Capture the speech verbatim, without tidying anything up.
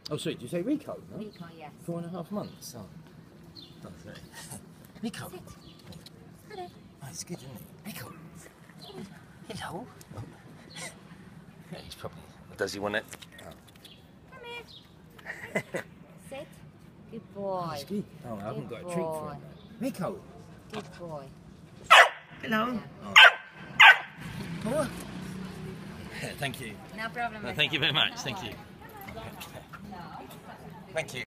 Oh, sorry, did you say Rico? No? Rico, yes. Four and a half months. Oh. Rico. Hello. Oh, it's good, isn't it? Rico. Hello. Oh. Yeah, he's probably. Does he want it? Oh. Come here. Sit. Good boy. Oh, it's good. Oh, I haven't Good got a treat for him. Rico. Good boy. Hello. Yeah. Oh. Oh. Thank you. No problem. No, thank you very much. Thank you. Thank you.